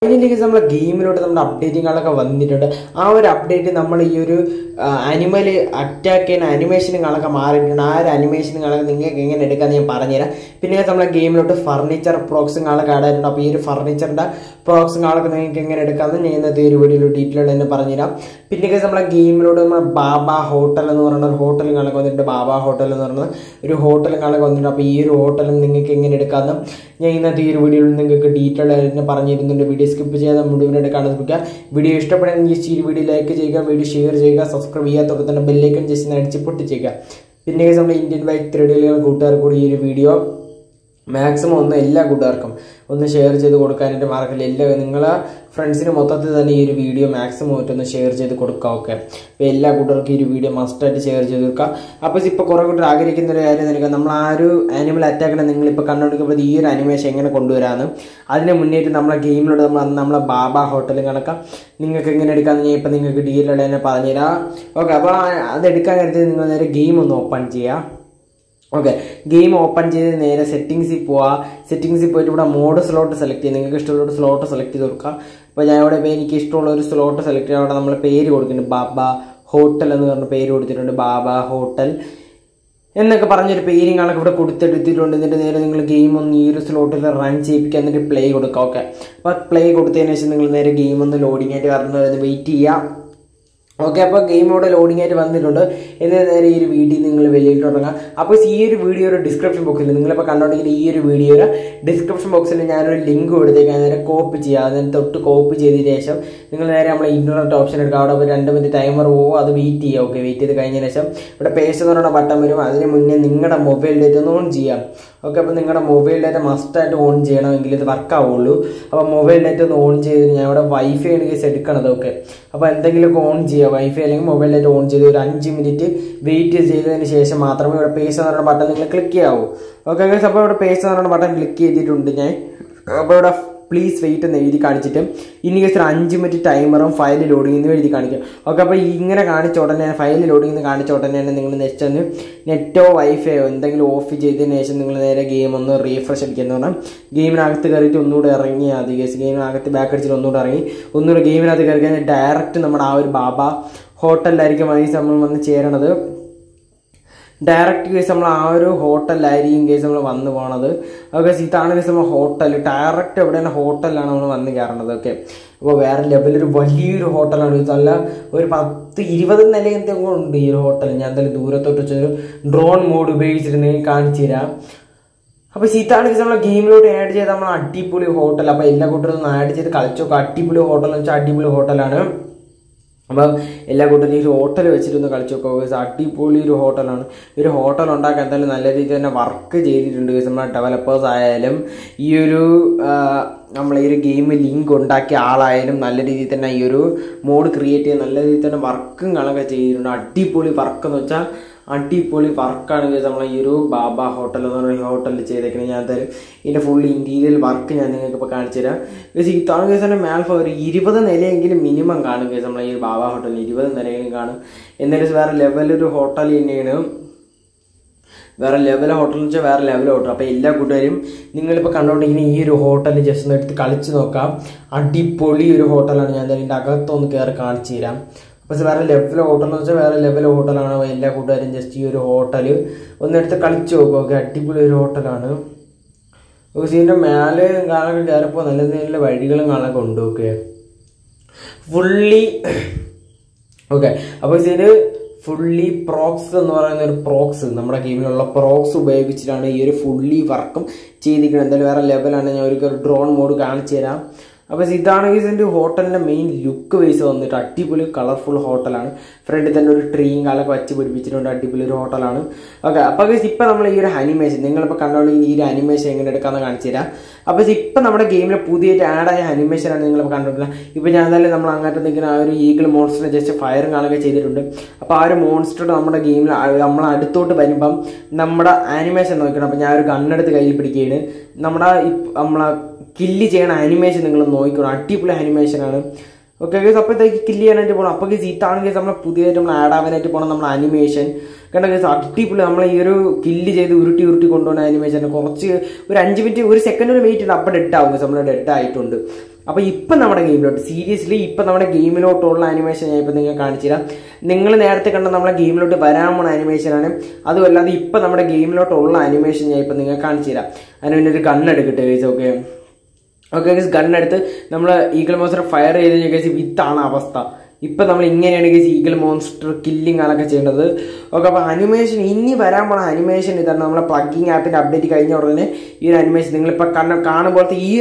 ഇതിലേക്ക് നമ്മളെ ഗെയിമിലോട്ട് നമ്മുടെ അപ്ഡേറ്റിങ്ങുകളൊക്കെ വന്നിട്ടുണ്ട്. ആ ഒരു അപ്ഡേറ്റ് നമ്മൾ ഈ ഒരു അനിമൽ അറ്റാക്ക് ചെയ്യുന്ന അനിമേഷനുകളൊക്കെ മാറിയിട്ടുണ്ട്. ആ ഒരു അനിമേഷനുകളൊക്കെ നിങ്ങൾക്ക് എങ്ങനെ എടുക്കാമെന്ന് ഞാൻ പറഞ്ഞുതരാം. പിന്നെ നമ്മളെ ഗെയിമിലോട്ട് ഫർണിച്ചർ പ്രോക്സുകളൊക്കെ ആഡ് ആയിട്ടുണ്ട്. അപ്പോൾ ഈ ഒരു ഫർണിച്ചറിൻ്റെ പ്രോക്സുകളൊക്കെ നിങ്ങൾക്ക് എങ്ങനെ എടുക്കാമെന്ന് ഞാൻ ഇന്നത്തെ ഒരു വീഡിയോയിൽ ഡീറ്റെയിൽ തന്നെ പറഞ്ഞുതരാം. പിന്നെ നമ്മളെ ഗെയിമിലോട്ട് നമ്മൾ ബാബ ഹോട്ടൽ എന്ന് പറയുന്ന ഒരു ഹോട്ടലുകളൊക്കെ വന്നിട്ടുണ്ട്. ബാബ ഹോട്ടൽ എന്ന് പറയുന്നത് ഒരു ഹോട്ടലുകളൊക്കെ വന്നിട്ടുണ്ട്. അപ്പോൾ ഈ ഒരു ഹോട്ടലും നിങ്ങൾക്ക് എങ്ങനെ എടുക്കാമെന്നും ഞാൻ ഇന്നത്തെ ഈ ഒരു വീഡിയോയിൽ നിങ്ങൾക്ക് ഡീറ്റെയിൽ ആയിട്ട് പറഞ്ഞിരുന്നുണ്ട്. വീഡിയോ സ്കിപ്പ് ചെയ്യാതെ മുഴുവനായിട്ട് കാണാൻ ശ്രമിക്കുക. വീഡിയോ ഇഷ്ടപ്പെടുകയാണെങ്കിൽ ഈ വീഡിയോ ലൈക്ക് ചെയ്യുക, വീഡിയോ ഷെയർ ചെയ്യുക, സബ്സ്ക്രൈബ് ചെയ്യുക, തന്നെ ബെല്ലൈക്കൺ ജസ്റ്റ് അടിച്ച് പൊട്ടിച്ചേക്കുക. പിന്നെ നമ്മുടെ ഇന്ത്യൻ ബൈക്ക് ത്രെഡുകൾ കൂട്ടുകാർ കൂടി ഈ ഒരു വീഡിയോ മാക്സിമം ഒന്ന് എല്ലാ കൂട്ടുകാർക്കും ഒന്ന് ഷെയർ ചെയ്ത് കൊടുക്കാനായിട്ട് മാർക്കില്ല. നിങ്ങളെ ഫ്രണ്ട്സിന് മൊത്തത്തിൽ തന്നെ ഈ ഒരു വീഡിയോ മാക്സിമം ഒന്ന് ഷെയർ ചെയ്ത് കൊടുക്കുക. ഓക്കെ, അപ്പോൾ എല്ലാ കൂട്ടുകാർക്കും ഈ ഒരു വീഡിയോ മസ്റ്റായിട്ട് ഷെയർ ചെയ്ത് കൊടുക്കുക. അപ്പോൾ ഇപ്പോൾ കുറേ കൂട്ടർ ആഗ്രഹിക്കുന്ന ഒരു കാര്യം നിൽക്കുക, നമ്മൾ ആ ഒരു ആനിമൽ അറ്റാക്കിനെ നിങ്ങളിപ്പോൾ കണ്ടുകൊടുക്കുമ്പോൾ ഈ ഒരു അനിമേഷൻ എങ്ങനെ കൊണ്ടുവരാമെന്ന്. അതിന് മുന്നേറ്റ് നമ്മളെ ഗെയിമിലൂടെ നമ്മളെ ബാബ ഹോട്ടൽ കണക്കാം നിങ്ങൾക്ക് എങ്ങനെ എടുക്കാമെന്ന് ഞാൻ ഇപ്പോൾ നിങ്ങൾക്ക് ഡീറ്റെയിൽ തന്നെ പറഞ്ഞുതരാം. ഓക്കെ, അപ്പോൾ അതെടുക്കാൻ കരുതി നിങ്ങൾ നേരെ ഗെയിം ഒന്ന് ഓപ്പൺ ചെയ്യുക. ഓക്കെ, ഗെയിം ഓപ്പൺ ചെയ്ത് നേരെ സെറ്റിങ്സിൽ പോവുക. സെറ്റിങ്സിൽ പോയിട്ട് ഇവിടെ മോഡ് സ്ലോട്ട് സെലക്ട് ചെയ്യുക. നിങ്ങൾക്ക് ഇഷ്ടമുള്ള ഒരു സ്ലോട്ട് സെലക്ട് ചെയ്ത് കൊടുക്കുക. അപ്പോൾ ഞാൻ ഇവിടെ എനിക്ക് ഇഷ്ടമുള്ള ഒരു സ്ലോട്ട് സെലക്ട് ചെയ്യാൻ അവിടെ നമ്മൾ പേര് കൊടുക്കുന്നുണ്ട്. ബാബ ഹോട്ടൽ എന്ന് പറഞ്ഞ പേര് കൊടുത്തിട്ടുണ്ട്. ബാബ ഹോട്ടൽ എന്നൊക്കെ പറഞ്ഞൊരു പേരിങ്ങളൊക്കെ ഇവിടെ കൊടുത്തെടുത്തിട്ടുണ്ട്. എന്നിട്ട് നേരെ നിങ്ങൾ ഗെയിം ഒന്ന് ഈ ഒരു സ്ലോട്ടിൽ റൺ ചെയ്യിപ്പിക്കുക, എന്നിട്ട് പ്ലേ കൊടുക്കുക. ഓക്കെ, അപ്പോൾ പ്ലേ കൊടുത്തതിന് ശേഷം നിങ്ങൾ നേരെ ഗെയിം ഒന്ന് ലോഡിംഗ് ആയിട്ട് വരുന്നത് വെയിറ്റ് ചെയ്യുക. ഓക്കെ, അപ്പോൾ ഗെയിം ഇവിടെ ലോഡിംഗ് ആയിട്ട് വന്നിട്ടുണ്ട്. എന്നിട്ട് നേരെ ഈ ഒരു വീഡിയോ നിങ്ങൾ വെളിയിൽ തുടങ്ങാം. അപ്പോൾ ഈ ഒരു വീഡിയോ ഒരു ഡിസ്ക്രിപ്ഷൻ ബോക്സിൽ നിങ്ങളിപ്പോൾ കണ്ടോണ്ടെങ്കിൽ ഈ ഒരു വീഡിയോയുടെ ഡിസ്ക്രിപ്ഷൻ ബോക്സിൽ ഞാനൊരു ലിങ്ക് കൊടുത്തേക്കാൻ നേരെ കോപ്പി ചെയ്യുക. അതിന് തൊട്ട് കോപ്പി ചെയ്തതിന് ശേഷം നിങ്ങൾ നേരെ നമ്മളെ ഇൻ്റർനെറ്റ് ഓപ്ഷൻ എടുക്കുക. അവിടെ ഒരു 2 മിനിറ്റ് ടൈമർ പോകും, അത് വെയിറ്റ് ചെയ്യുക. ഓക്കെ, വെയിറ്റ് ചെയ്ത് കഴിഞ്ഞതിന് ശേഷം ഇവിടെ പേസ്റ്റ് എന്ന് പറയുന്ന ബട്ടൺ വരും. അതിന് മുന്നേ നിങ്ങളുടെ മൊബൈൽ ഡേറ്റ ഒന്ന് ഓൺ ചെയ്യാം. ഓക്കെ, അപ്പോൾ നിങ്ങളുടെ മൊബൈൽ ഡേറ്റ മസ്റ്റായിട്ട് ഓൺ ചെയ്യണമെങ്കിൽ ഇത് വർക്ക് ആവുള്ളൂ. അപ്പോൾ മൊബൈൽ ഡേറ്റ ഒന്ന് ഓൺ ചെയ്ത് ഞാൻ ഇവിടെ വൈഫൈ ആണ് കേസ് എടുക്കണത്. ഓക്കെ, അപ്പോൾ എന്തെങ്കിലുമൊക്കെ ഓൺ ചെയ്യുക, വൈഫൈ അല്ലെങ്കിൽ മൊബൈൽ ഡേറ്റ ഓൺ ചെയ്ത് ഒരു 5 മിനിറ്റ് വെയിറ്റ് ചെയ്തതിന് ശേഷം മാത്രമേ ഇവിടെ പേസ്റ്റ് എന്ന് പറയുന്ന ബട്ടൺ നിങ്ങൾ ക്ലിക്ക് ചെയ്യാവൂ. ഓക്കെ, അങ്ങനെ അപ്പോൾ ഇവിടെ പേസ്റ്റ് എന്ന് പറയുന്ന ബട്ടൺ ക്ലിക്ക് ചെയ്തിട്ടുണ്ട് ഞാൻ. അപ്പോൾ ഇവിടെ പ്ലീസ് വെയിറ്റ് എന്ന് എഴുതി കാണിച്ചിട്ട് ഇനി കേസ് ഒരു 5 മിനിറ്റ് ടൈമറും ഫയൽ ലോഡിംഗ് എന്ന് എഴുതി കാണിക്കും. ഓക്കെ, അപ്പോൾ ഇങ്ങനെ കാണിച്ച ഉടനെ ഫയൽ ലോഡിംഗ് എന്ന് കാണിച്ച ഉടനെ തന്നെ നിങ്ങൾ നെക്സ്റ്റ് ഒന്ന് നെറ്റോ വൈഫൈയോ എന്തെങ്കിലും ഓഫ് ചെയ്തതിന് ശേഷം നിങ്ങൾ നേരെ ഗെയിം ഒന്ന് റീഫ്രഷ് അടിക്കുന്നത് പറഞ്ഞാൽ ഗെയിമിനകത്ത് കയറിയിട്ട് ഒന്നുകൂടെ ഇറങ്ങിയാൽ മതി. കേസ് ഗെയിമിനകത്ത് ബാക്ക് അടിച്ചിട്ട് ഒന്നുകൂടെ ഇറങ്ങി ഒന്നുകൂടെ ഗെയിമിനകത്ത് കയറി കഴിഞ്ഞാൽ ഡയറക്റ്റ് നമ്മുടെ ആ ഒരു ബാബ ഹോട്ടലിലായിരിക്കും നമ്മൾ വന്ന് ചേരണത്. ഡയറക്റ്റ് കേസ് നമ്മൾ ആ ഒരു ഹോട്ടലിലായിരിക്കും കേസ് നമ്മൾ വന്ന് പോകണത്. ഓക്കെ, ഇതാണ് കേസ് നമ്മൾ ഹോട്ടൽ ഡയറക്റ്റ് എവിടെയാണ് ഹോട്ടലിലാണ് നമ്മൾ വന്ന് കയറണത്. ഓക്കെ, അപ്പോൾ വേറെ ലെവലൊരു വലിയൊരു ഹോട്ടലാണ്. നല്ല ഒരു 10-20 നിലയത്തെ ഉണ്ട് ഈ ഒരു ഹോട്ടൽ. ഞാൻ എന്തായാലും ദൂരത്തോട്ട് വെച്ചൊരു ഡ്രോൺ മോഡ് ഉപയോഗിച്ചിട്ട് കാണിച്ചു തരാം. അപ്പോൾ ഇതാണ് കേസ് നമ്മളെ ഗെയിമിലോട്ട് ആഡ് ചെയ്ത് നമ്മൾ അടിപൊളി ഹോട്ടൽ. അപ്പോൾ എല്ലാ കൂട്ടരും ഒന്ന് ആഡ് ചെയ്ത് കളിച്ചോക്കെ. അടിപൊളി ഹോട്ടൽ എന്ന് വെച്ചാൽ അടിപൊളി ഹോട്ടലാണ്. അപ്പം എല്ലാ കൂട്ടരും ഈ ഹോട്ടൽ വെച്ചിട്ടൊന്ന് കളിച്ചു നോക്കുക. അടിപൊളി ഒരു ഹോട്ടലാണ്. ഒരു ഹോട്ടൽ ഉണ്ടാക്കാൻ എന്തായാലും നല്ല രീതിയിൽ തന്നെ വർക്ക് ചെയ്തിട്ടുണ്ട്. നമ്മളെ ഡെവലപ്പേഴ്സ് ആയാലും ഈ ഒരു നമ്മൾ ഈ ഒരു ഗെയിം ലിങ്ക് ഉണ്ടാക്കിയ ആളായാലും നല്ല രീതിയിൽ തന്നെ ഈ ഒരു മോഡ് ക്രിയേറ്റ് ചെയ്ത് നല്ല രീതിയിൽ തന്നെ വർക്കും കാണുകയൊക്കെ ചെയ്തിട്ടുണ്ട്. അടിപൊളി വർക്ക് എന്ന് വെച്ചാൽ അടിപൊളി വർക്കാണ് നമ്മൾ ഈ ഒരു ബാബ ഹോട്ടൽ എന്ന് പറയുന്ന ഹോട്ടലിൽ ചെയ്തേക്കുന്നത്. ഞാൻ എന്തായാലും ഇതിൻ്റെ ഫുൾ ഇൻറ്റീരിയൽ വർക്ക് ഞാൻ നിങ്ങൾക്ക് ഇപ്പോൾ കാണിച്ചു തരാം. ഇതാണ് കേസ് തന്നെ മേൽഫ ഒരു 20 നിലയെങ്കിലും മിനിമം കാണും കേസ് നമ്മൾ ഈ ബാബ ഹോട്ടലിൽ 20 നിലയെങ്കിലും കാണും. എന്നാലും വേറെ ലെവലൊരു ഹോട്ടൽ തന്നെയാണ്. വേറെ ലെവൽ ഹോട്ടൽ എന്ന് വെച്ചാൽ വേറെ ലെവൽ ഹോട്ടൽ. അപ്പോൾ എല്ലാ കൂട്ടുകാരും നിങ്ങളിപ്പോൾ കണ്ടുകൊണ്ടിരിക്കുന്ന ഈ ഒരു ഹോട്ടലിൽ ജസ്റ്റ് ഒന്ന് എടുത്ത് കളിച്ച് നോക്കാം. അടിപൊളി ഒരു ഹോട്ടലാണ്. ഞാൻ എന്തായാലും ഇതിൻ്റെ അകത്തൊന്ന് കയറി കാണിച്ചു തരാം. അപ്പോൾ വേറെ ലെവൽ ഹോട്ടൽ എന്ന് വെച്ചാൽ വേറെ ലെവൽ ഹോട്ടലാണ്. എല്ലാ കൂട്ടുകാരും ജസ്റ്റ് ഈ ഒരു ഹോട്ടൽ ഒന്നെടുത്ത് കളിച്ച് നോക്കുക. ഓക്കെ, അടിപൊളി ഒരു ഹോട്ടലാണ്. ഇതിൻ്റെ മേലെ കാണാനൊക്കെ കയറിപ്പോൾ നല്ല നല്ല വഴികളും കാണാനൊക്കെ ഉണ്ട്. Okay, fully okay. അപ്പോൾ ഇതിന് ഫുള്ളി പ്രോക്സ് എന്ന് പറയുന്ന ഒരു പ്രോക്സ് നമ്മുടെ ഗെയിമിലുള്ള പ്രോക്സ് ഉപയോഗിച്ചിട്ടാണ് ഈ ഒരു ഫുള്ളി വർക്കും ചെയ്തിരിക്കുന്നത്. എന്തായാലും വേറെ ലെവലാണ്. ഞാൻ ഒരു ഡ്രോൺ മോഡ് കാണിച്ചു തരാം. അപ്പോൾ ഇതാണ് ഇതിൻ്റെ ഹോട്ടലിൻ്റെ മെയിൻ ലുക്ക് വൈസ് വന്നിട്ട് അടിപൊളി കളർഫുൾ ഹോട്ടലാണ്. ഫ്രണ്ടിൽ തന്നെ ഒരു ട്രീയും കാലൊക്കെ വച്ച് പിടിപ്പിച്ചിട്ടുണ്ട്. അടിപൊളി ഒരു ഹോട്ടലാണ്. ഓക്കെ, അപ്പോൾ ഇപ്പം നമ്മൾ ഈ ഒരു അനിമേഷൻ നിങ്ങളിപ്പോൾ കണ്ടുകൊണ്ടെങ്കിൽ ഈ ഒരു അനിമേഷൻ എങ്ങനെ എടുക്കാമെന്ന് കാണിച്ചു തരാം. അപ്പോൾ ഇപ്പം നമ്മുടെ ഗെയിമിൽ പുതിയതായിട്ട് ആഡായ അനിമേഷനാണ് നിങ്ങളിപ്പോൾ കണ്ടിട്ടില്ല. ഇപ്പോൾ ഞാൻ എന്തായാലും നമ്മൾ അങ്ങോട്ട് നിൽക്കുന്ന ആ ഒരു ഈഗിൾ മോൺസ്റ്ററിനെ ജസ്റ്റ് ഫയറും കാണുകയൊക്കെ ചെയ്തിട്ടുണ്ട്. അപ്പോൾ ആ ഒരു മോൺസ്റ്റർ നമ്മുടെ ഗെയിമിൽ നമ്മൾ അടുത്തോട്ട് വരുമ്പം നമ്മുടെ ആനിമേഷൻ നോക്കണം. അപ്പോൾ ഞാൻ ഒരു ഗണ്ണെടുത്ത് കയ്യിൽ പിടിക്കുകയാണ്. നമ്മളെ കില്ല് ചെയ്യണ അനിമേഷൻ നിങ്ങൾ നോക്കണം. അടിപൊളി അനിമേഷനാണ്. ഓക്കെ ഗൈസ്, അപ്പോഴത്തേക്ക് കില്ല് ചെയ്യാനായിട്ട് പോകണം. അപ്പോൾ ഗൈസ് ഇതാണ് ഗൈസ് നമ്മൾ പുതിയതായിട്ട് നമ്മൾ ആഡ് ആവാനായിട്ട് പോകണം നമ്മുടെ അനിമേഷൻ. കാരണം ഗൈസ് അടിപൊളി നമ്മൾ ഈ ഒരു കില്ല് ചെയ്ത് ഉരുട്ടി കൊണ്ടുപോകുന്ന അനിമേഷൻ കുറച്ച് ഒരു 5 മിനിറ്റ് 1 സെക്കൻഡ് വെയിറ്റ് ഉണ്ട്. അപ്പോൾ ഡെഡ് ആവും ഗൈസ്. നമ്മൾ ഡെഡ് ആയിട്ടുണ്ട്. അപ്പോൾ ഇപ്പം നമ്മുടെ ഗെയിമിലോട്ട് സീരിയസ്ലി ഇപ്പം നമ്മുടെ ഗെയിമിലോട്ടുള്ള ആനിമേഷൻ ഞാൻ ഇപ്പം നിങ്ങൾക്ക് കാണിച്ചു തരാം. നിങ്ങൾ നേരത്തെ കണ്ട നമ്മളെ ഗെയിമിലോട്ട് വരാൻ പോണ ആനിമേഷനാണ്. അതുമല്ലാതെ ഇപ്പം നമ്മുടെ ഗെയിമിലോട്ടുള്ള ആനിമേഷൻ ഞാൻ ഇപ്പം നിങ്ങൾക്ക് കാണിച്ചു തരാം. അതിന് പിന്നെ ഒരു ഗണ്ണെടുക്കട്ടെ ഗൈസ്. ഓക്കെ ഗൈസ്, ഗണ്ണെടുത്ത് നമ്മൾ ഈഗിൾ മോൺസ്റ്റർ ഫയർ ചെയ്ത് ഗൈസ് ഇതാണ് അവസ്ഥ. ഇപ്പം നമ്മൾ ഇങ്ങനെയാണ് ഗൈസ് ഈഗിൾ മോൺസ്റ്റർ കില്ലിങ് അതൊക്കെ ചെയ്യേണ്ടത്. ഓക്കെ, അപ്പോൾ അനിമേഷൻ ഇനി വരാൻ പോണ അനിമേഷൻ ഇതാണ്. നമ്മളെ പ്ലഗിങ് ആപ്പിൻ്റെ അപ്ഡേറ്റ് കഴിഞ്ഞ ഉടനെ ഈ ഒരു അനിമേഷൻ നിങ്ങളിപ്പോൾ കാണുമ്പോഴത്തെ ഈ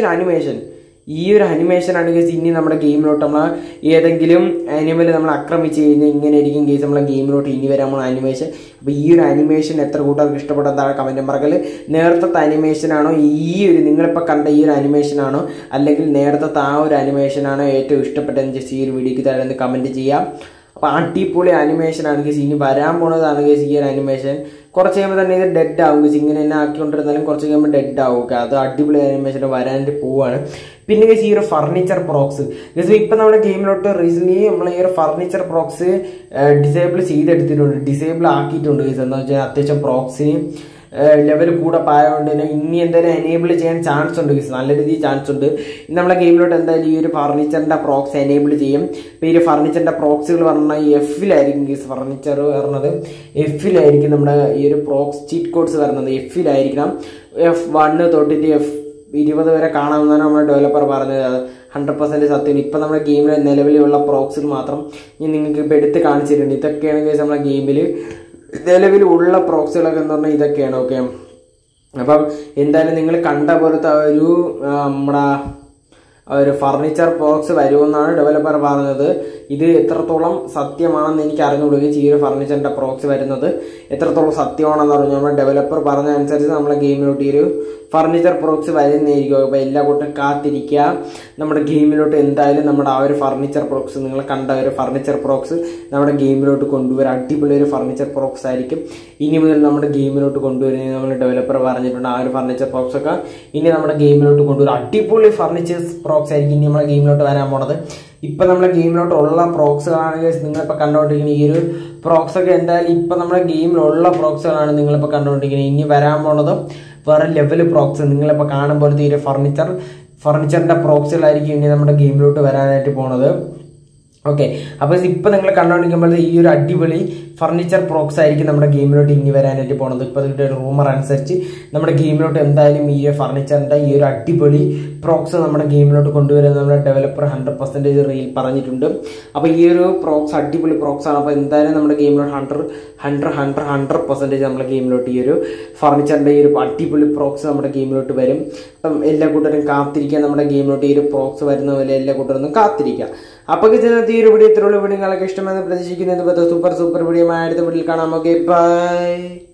ഒരു അനിമേഷനാണ് ഗൈസ് ഇനി നമ്മുടെ ഗെയിമിലോട്ട് നമ്മൾ ഏതെങ്കിലും അനിമൽ നമ്മൾ ആക്രമിച്ച് കഴിഞ്ഞാൽ ഇങ്ങനെ ആയിരിക്കും ഗൈസ് നമ്മളെ ഗെയിമിലോട്ട് ഇനി വരാൻ പോണ അനിമേഷൻ. അപ്പോൾ ഈ ഒരു അനിമേഷൻ എത്ര കൂട്ടർക്ക് ഇഷ്ടപ്പെട്ട താഴെ കമൻറ്റ് പറക്കൽ. നേരത്തെ അനിമേഷനാണോ നിങ്ങളിപ്പോൾ കണ്ട ഈ ഒരു അനിമേഷനാണോ അല്ലെങ്കിൽ നേരത്തെ ആ ഒരു അനിമേഷനാണോ ഏറ്റവും ഇഷ്ടപ്പെട്ടതെന്ന് ജസ്റ്റ് ഈ ഒരു വീഡിയോക്ക് താഴെ ഒന്ന് കമൻറ്റ് ചെയ്യാം. അപ്പോൾ അടിപൊളി അനിമേഷനാണ് ഗൈസ് ഇനി വരാൻ പോണതാണ് ഗൈസ് ഈ ഒരു അനിമേഷൻ. കുറച്ച് കഴിയുമ്പോൾ തന്നെ ഇത് ഡെഡ് ആവും ഗൈസ്. ഇങ്ങനെ തന്നെ ആക്കിക്കൊണ്ടിരുന്നാലും കുറച്ച് കഴിയുമ്പോൾ ഡെഡ് ആവും. അത് അടിപൊളി അനിമേഷൻ വരാനായിട്ട് പോവാണ്. പിന്നെ ഗൈസ് ഈ ഒരു ഫർണിച്ചർ പ്രോക്സ് ഗൈസ് ഇപ്പം നമ്മുടെ ഗെയിമിലോട്ട് റീസെന്റ് നമ്മൾ ഈ ഒരു ഫർണിച്ചർ പ്രോക്സ് ഡിസേബിൾ ചെയ്തെടുത്തിട്ടുണ്ട്, ഡിസേബിൾ ആക്കിയിട്ടുണ്ട് ഗൈസ്. എന്താ വെച്ചാൽ അത്യാവശ്യം പ്രോക്സിന് ലെവൽ കൂടെ പായതുകൊണ്ട് തന്നെ ഇനി എന്തായാലും എനേബിൾ ചെയ്യാൻ ചാൻസ് ഉണ്ട് ഗൈസ്, നല്ല രീതിയിൽ ചാൻസ് ഉണ്ട്. നമ്മളെ ഗെയിമിലോട്ട് എന്തായാലും ഈ ഒരു ഫർണിച്ചറിന്റെ പ്രോക്സ് എനേബിൾ ചെയ്യും. ഇപ്പോൾ ഈ ഒരു ഫർണിച്ചറിന്റെ പ്രോക്സുകൾ പറഞ്ഞാൽ എഫിലായിരിക്കും ഗൈസ്. ഫർണിച്ചർ പറഞ്ഞത് എഫിലായിരിക്കും നമ്മുടെ ഈ ഒരു പ്രോക്സ് ചീറ്റ് കോഡ്സ് വരുന്നത് എഫിലായിരിക്കണം. F1 തൊട്ടിട്ട് F20 വരെ കാണാമെന്നാണ് നമ്മുടെ ഡെവലപ്പർ പറഞ്ഞത്. 100% സത്യം. ഇപ്പം നമ്മുടെ ഗെയിമിൽ നിലവിലുള്ള പ്രോക്സിൽ മാത്രം ഞാൻ നിങ്ങൾക്ക് ഇപ്പോൾ എടുത്ത് കാണിച്ചിട്ടുണ്ട്. ഇതൊക്കെയാണ് ഗൈസ് നമ്മുടെ ഗെയിമിൽ നിലവിലുള്ള പ്രോക്സികളൊക്കെ എന്ന് പറഞ്ഞാൽ ഇതൊക്കെയാണ്. ഓക്കെ, അപ്പം എന്തായാലും നിങ്ങൾ കണ്ട പോലത്തെ നമ്മുടെ ഒരു ഫർണിച്ചർ പ്രോക്സ് വരുമെന്നാണ് ഡെവലപ്പർ പറഞ്ഞത്. ഇത് എത്രത്തോളം സത്യമാണെന്ന് എനിക്ക് അറിഞ്ഞുകൊടുക്കുക. ഈ ഒരു ഫർണിച്ചറിന്റെ പ്രോക്സ് വരുന്നത് എത്രത്തോളം സത്യമാണെന്ന് പറഞ്ഞു നമ്മുടെ ഡെവലപ്പർ പറഞ്ഞ അനുസരിച്ച് നമ്മളെ ഗെയിമിലോട്ട് ഈ ഒരു ഫർണിച്ചർ പ്രോക്സ് വരുന്നതായിരിക്കും. അപ്പോൾ എല്ലാ കൂട്ടം കാത്തിരിക്കുക. നമ്മുടെ ഗെയിമിലോട്ട് എന്തായാലും നമ്മുടെ ആ ഒരു ഫർണിച്ചർ പ്രോക്സ് നിങ്ങൾ കണ്ട ഒരു ഫർണിച്ചർ പ്രോക്സ് നമ്മുടെ ഗെയിമിലോട്ട് കൊണ്ടുവരാൻ അടിപൊളി ഒരു ഫർണിച്ചർ പ്രോക്സ് ആയിരിക്കും ഇനി മുതൽ നമ്മുടെ ഗെയിമിലോട്ട് കൊണ്ടുവരുന്നത് നമ്മൾ ഡെവലപ്പർ പറഞ്ഞിട്ടുണ്ട്. ആ ഒരു ഫർണിച്ചർ പ്രോക്സ് ഒക്കെ ഇനി നമ്മുടെ ഗെയിമിലോട്ട് കൊണ്ടുവരും. അടിപൊളി ഫർണിച്ചേഴ്സ് പ്രോക്സ് ആയിരിക്കും ഇനി നമ്മുടെ ഗെയിമിലോട്ട് വരാൻ പോണത്. ഇപ്പം നമ്മുടെ ഗെയിമിലോട്ട് ഉള്ള പ്രോക്സുകളാണെങ്കിൽ നിങ്ങളിപ്പോൾ കണ്ടുകൊണ്ടിരിക്കുന്നത് ഈ ഒരു പ്രോക്സ് ഒക്കെ എന്തായാലും ഇപ്പം നമ്മുടെ ഗെയിമിലുള്ള പ്രോക്സുകളാണ് നിങ്ങളിപ്പോൾ കണ്ടുകൊണ്ടിരിക്കുന്നത്. ഇനി വരാൻ പോണത് വേറെ ലെവൽ പ്രോക്സ് നിങ്ങളിപ്പോൾ കാണുമ്പോഴത്തെ ഈ ഒരു ഫർണിച്ചറിന്റെ പ്രോക്സുകളായിരിക്കും ഇനി നമ്മുടെ ഗെയിമിലോട്ട് വരാനായിട്ട് പോണത്. ഓക്കെ, അപ്പോൾ ഇപ്പം നിങ്ങൾ കണ്ടുകൊണ്ടിരിക്കുമ്പോൾ ഈ ഒരു അടിപൊളി ഫർണിച്ചർ പ്രോക്സ് ആയിരിക്കും നമ്മുടെ ഗെയിമിലോട്ട് ഇനി വരാനായിട്ട് പോണത്. ഇപ്പോൾ ഇതിൻ്റെ ഒരു റൂമർ അനുസരിച്ച് നമ്മുടെ ഗെയിമിലോട്ട് എന്തായാലും ഈ ഫർണിച്ചറിന്റെ ഈ ഒരു അടിപൊളി പ്രോക്സ് നമ്മുടെ ഗെയിമിലോട്ട് കൊണ്ടുവരുന്നത് നമ്മുടെ ഡെവലപ്പർ 100% റീൽ പറഞ്ഞിട്ടുണ്ട്. അപ്പോൾ ഈ ഒരു പ്രോക്സ് അടിപൊളി പ്രോക്സ് ആണ്. അപ്പോൾ എന്തായാലും നമ്മുടെ ഗെയിമിലോട്ട് 100% നമ്മുടെ ഗെയിമിലോട്ട് ഈ ഒരു ഫർണിച്ചറിന്റെ ഈ ഒരു അടിപൊളി പ്രോക്സ് നമ്മുടെ ഗെയിമിലോട്ട് വരും. അപ്പം എല്ലാ കൂട്ടരും കാത്തിരിക്കുക. നമ്മുടെ ഗെയിമിലോട്ട് ഈ ഒരു പ്രോക്സ് വരുന്ന പോലെ എല്ലാ കൂട്ടരും കാത്തിരിക്കുക. അപ്പോൾ ഇതിനകത്ത് ഈ ഒരു വീഡിയോ ഇത്രയുള്ള വീഡിയോ നിങ്ങൾക്ക് ഇഷ്ടമെന്ന് പ്രതീക്ഷിക്കുന്നത്. സൂപ്പർ വീഡിയോ അടുത്ത വീഡിയോയിൽ കാണാം. Okay, by.